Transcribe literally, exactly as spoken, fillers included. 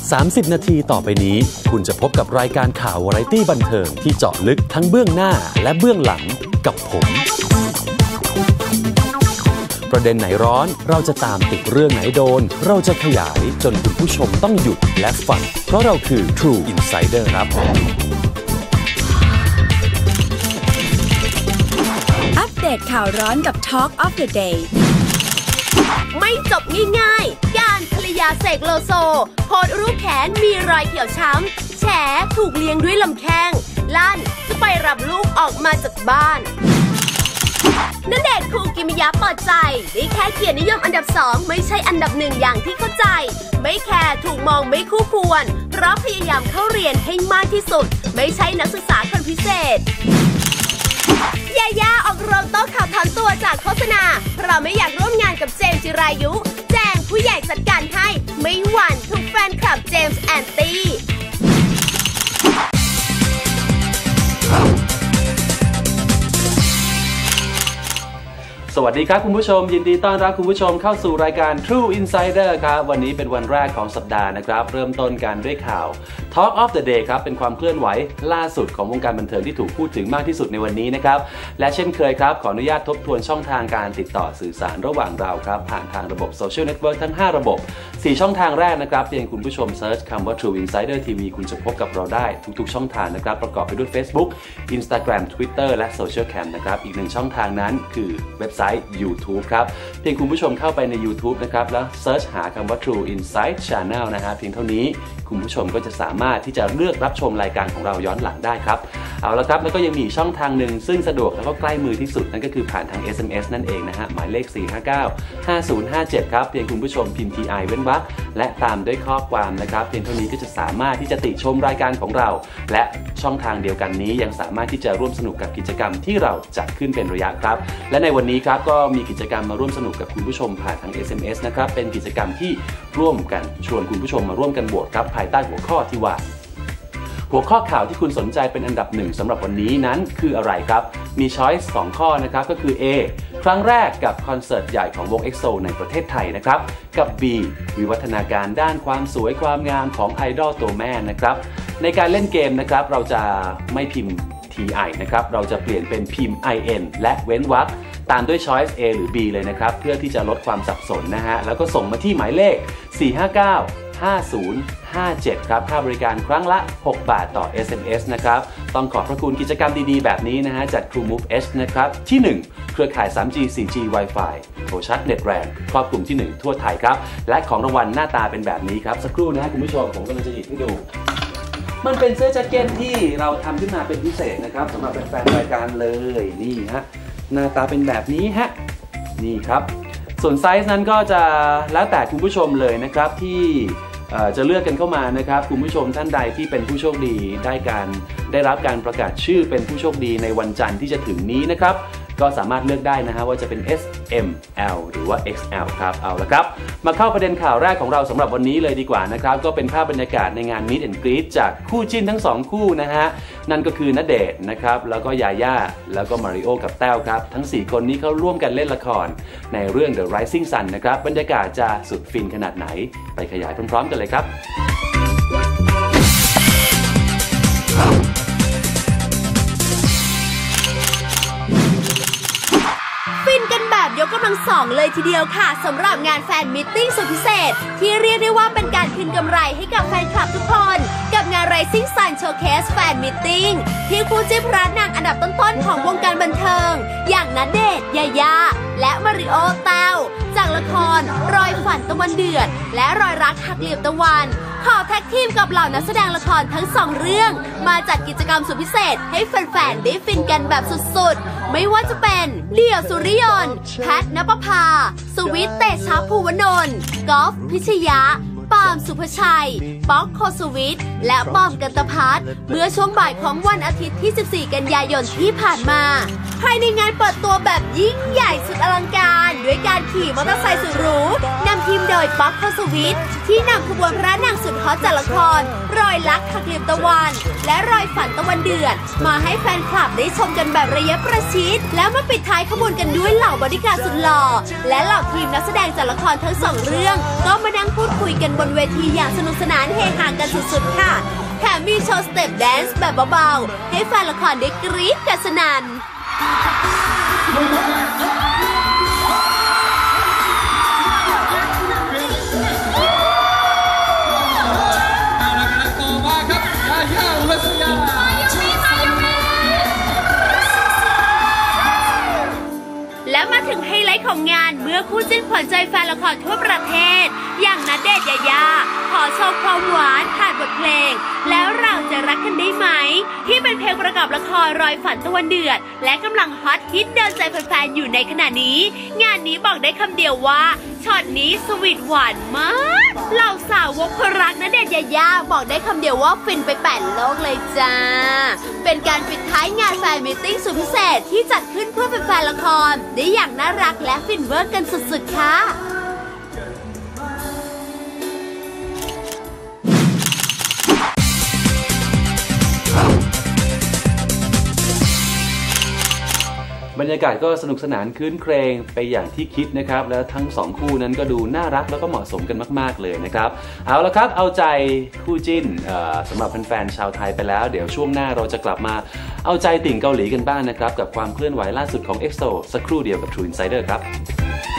สามสิบนาทีต่อไปนี้คุณจะพบกับรายการข่าววาไรตี้บันเทิงที่เจาะลึกทั้งเบื้องหน้าและเบื้องหลังกับผมประเด็นไหนร้อนเราจะตามติดเรื่องไหนโดนเราจะขยายจนคุณผู้ชมต้องหยุดและฟังเพราะเราคือ True Insider ครับอัปเดตข่าวร้อนกับ Talk of the Day ไม่จบง่ายๆการภรรยาเสกโลโซโพสต์รูปแขนมีรอยเขียวช้ำแฉถูกเลี้ยงด้วยลำแข้งลั่นจะไปรับลูกออกมาจากบ้านณเดชน์ คูกิมิยะเปิดใจได้แค่เกียรตินิยมอันดับสองไม่ใช่อันดับหนึ่งอย่างที่เข้าใจไม่แคร์ถูกมองไม่คู่ควรเพราะพยายามเข้าเรียนให้มากที่สุดไม่ใช่นักศึกษาคนพิเศษยาย่าออกโรงโต้ข่าวถอนตัวจากโฆษณาเพราะไม่อยากร่วมงานกับเจมส์จิรายุแจ้งผู้ใหญ่จัดการให้ไม่หวั่นถูกแฟนคลับเจมส์แอนตี้สวัสดีครับคุณผู้ชมยินดีต้อนรับคุณผู้ชมเข้าสู่รายการ True Insider ครับวันนี้เป็นวันแรกของสัปดาห์นะครับเริ่มต้นกันด้วยข่าว Talk of the Day ครับเป็นความเคลื่อนไหวล่าสุดของวงการบันเทิงที่ถูกพูดถึงมากที่สุดในวันนี้นะครับและเช่นเคยครับขออนุญาตทบทวนช่องทางการติดต่อสื่อสารระหว่างเราครับผ่านทางระบบโซเชียลเน็ตเวิร์กทั้งห้าระบบสี่ช่องทางแรกนะครับเพียงคุณผู้ชมเซิร์ชคำว่า True Insider ที วี คุณจะพบกับเราได้ทุกๆช่องทางนะครับประกอบไปด้วย Facebook Instagram Twitter และ Social Cam นะครับอีกหนึ่งช่องทางนั้นคือเว็บไซต์ YouTube ครับเพียงคุณผู้ชมเข้าไปใน YouTube นะครับแล้วเซิร์ชหาคำว่า True Insight Channel นะฮะเพียงเท่านี้คุณผู้ชมก็จะสามารถที่จะเลือกรับชมรายการของเราย้อนหลังได้ครับเอาละครับแล้วก็ยังมีช่องทางหนึ่งซึ่งสะดวกแล้วก็ใกล้มือที่สุดนั่นก็คือผ่านทาง เอส เอ็ม เอส นั่นเองนะฮะหมายเลขสี่ห้าเก้า ห้าศูนย์ห้าเจ็ดครับเพียงคุณผู้ชมพิมพ์ ที ไอ เว้นวรรคและตามด้วยข้อความนะครับเพียงเท่านี้ก็จะสามารถที่จะติชมรายการของเราและช่องทางเดียวกันนี้ยังสามารถที่จะร่วมสนุกกับกิจกรรมที่เราจัดขึ้นเป็นระยะครับและในวันนี้ครับก็มีกิจกรรมมาร่วมสนุกกับคุณผู้ชมผ่านทาง เอส เอ็ม เอส นะครับเป็นกิจกรรมที่ร่วมกันชวนคุณผู้ชมมาร่วมกันโหวตครับภายใต้หัวข้อที่ว่าหัวข้อข่าวที่คุณสนใจเป็นอันดับหนึ่งสำหรับวันนี้นั้นคืออะไรครับมีช้อยส์สองข้อนะครับก็คือ A ครั้งแรกกับคอนเสิร์ตใหญ่ของวง เอ็กโซ ในประเทศไทยนะครับกับ B วิวัฒนาการด้านความสวยความงามของไอดอลตัวแม่นะครับในการเล่นเกมนะครับเราจะไม่พิมพ์ ที ไอ นะครับเราจะเปลี่ยนเป็นพิมพ์ ไอ เอ็น และเว้นวรรคตามด้วย Choice A หรือ B เลยนะครับเพื่อที่จะลดความสับสนนะฮะแล้วก็ส่งมาที่หมายเลขสี่ห้าเก้า ห้าศูนย์ห้าเจ็ดครับค่าบริการครั้งละหกบาทต่อ เอส เอ็ม เอส นะครับต้องขอบพระคุณกิจกรรมดีๆแบบนี้นะฮะจาก TrueMove Edge นะครับที่หนึ่งเครือข่าย ทรี จี โฟร์จี Wi-Fi โทรชัดเน็ตแรงครอบคลุมที่หนึ่งทั่วไทยครับและของรางวัลหน้าตาเป็นแบบนี้ครับสักครู่นะฮะคุณผู้ชมผมกำลังจะหยิบให้ดูมันเป็นเสื้อแจ็คเก็ตที่เราทำขึ้นมาเป็นพิเศษนะครับสำหรับแฟนๆรายการเลยนี่ฮะหน้าตาเป็นแบบนี้ฮะนี่ครับส่วนไซส์นั้นก็จะแล้วแต่คุณผู้ชมเลยนะครับที่จะเลือกกันเข้ามานะครับคุณผู้ชมท่านใดที่เป็นผู้โชคดีได้การได้รับการประกาศชื่อเป็นผู้โชคดีในวันจันทร์ที่จะถึงนี้นะครับก็สามารถเลือกได้นะฮะว่าจะเป็น เอส เอ็ม แอล หรือว่า เอ็กซ์ แอล ครับเอาละครับมาเข้าประเด็นข่าวแรกของเราสำหรับวันนี้เลยดีกว่านะครับก็เป็นภาพบรรยากาศในงาน Meet and Greet จากคู่จิ้นทั้งสองคู่นะฮะนั่นก็คือณเดชน์นะครับแล้วก็ยาย่าแล้วก็มาริโอกับแต้วครับทั้งสี่คนนี้เขาร่วมกันเล่นละครในเรื่อง The Rising Sun นะครับบรรยากาศจะสุดฟินขนาดไหนไปขยายพร้อมๆกันเลยครับยกกำลังสองเลยทีเดียวค่ะสำหรับงานแฟนมิตติ้งสุดพิเศษที่เรียกได้ว่าเป็นการคืนกำไรให้กับแฟนคลับทุกคนกับงาน Rising Sun Showcase Fan Meeting ที่คู่จิ้นพระนางอันดับต้นๆของวงการบันเทิงอย่างณเดชน์ยาย่าและมาริโอแต้วจากละครรอยฝันตะวันเดือดและรอยรักหักเหลี่ยมตะวันขอแท็กทีมกับเหล่านักแสดงละครทั้งสองเรื่องมาจัดกิจกรรมสุดพิเศษให้แฟนๆได้ฟินกันแบบสุดๆไม่ว่าจะเป็นเดี่ยวสุริยนต์แพทณปภาสวิทย์เตชะภูวนนท์กอล์ฟพิชยะปาล์มสุภชัยป๊อกโคสวิทและบอมกันตพัฒน์เมื่อช่วงบ่ายของวันอาทิตย์ที่สิบสี่กันยายนที่ผ่านมาภายในงานเปิดตัวแบบยิ่งใหญ่สุดอลังการด้วยการขี่มอเตอร์ไซค์สุดหรูนำทีมโดยป๊อกโคสวิทที่นำขบวนพระนางสุดฮอตจากละครรอยลักหักเหลี่ยมตะวันและรอยฝันตะวันเดือดมาให้แฟนคลับได้ชมกันแบบระยะประชิดแล้วมาปิดท้ายขบวนกันด้วยเหล่าบริการสุดหล่อและเหล่าทีมนักแสดงจากละครทั้งสองเรื่องก็มานั่งพูดคุยกันบนเวทีอย่างสนุกสนานเฮฮากันสุดๆค่ะแถมมีโชว์สเต็ปแดนซ์แบบเบาๆให้แฟนละครได้กรี๊ดกันสนั่นและมาถึงไฮไลท์ของงานเมื่อคู่จิ้นขวัญใจแฟนละครทั่วประเทศอย่างณเดชน์ยายาขอโชว์ความหวานผ่านบทเพลงแล้วเราจะรักกันได้ไหมที่เป็นเพลงประกอบละครรอยฝันตะวันเดือดและกำลังฮอตฮิตเดินใจแฟนๆอยู่ในขณะนี้งานนี้บอกได้คำเดียวว่าช็อตนี้สวีทหวานมากเหล่าสาวกรักณเดชน์ยายาบอกได้คำเดียวว่าฟินไปแปดโลกเลยจ้าเป็นการปิดท้ายงานแฟนมีตติ้งสุดพิเศษที่จัดขึ้นเพื่อแฟนๆละครได้อย่างน่ารักและฟินเวอร์กันสุดๆค่ะบรรยากาศก็สนุกสนานคืนเครงไปอย่างที่คิดนะครับแล้วทั้งสองคู่นั้นก็ดูน่ารักแล้วก็เหมาะสมกันมากๆเลยนะครับเอาละครับเอาใจคู่จิ้นสำหรับแฟนๆชาวไทยไปแล้วเดี๋ยวช่วงหน้าเราจะกลับมาเอาใจติ่งเกาหลีกันบ้างนะครับกับความเคลื่อนไหวล่าสุดของ เอ็กโซ สักครู่เดียวกับ True Insider ครับ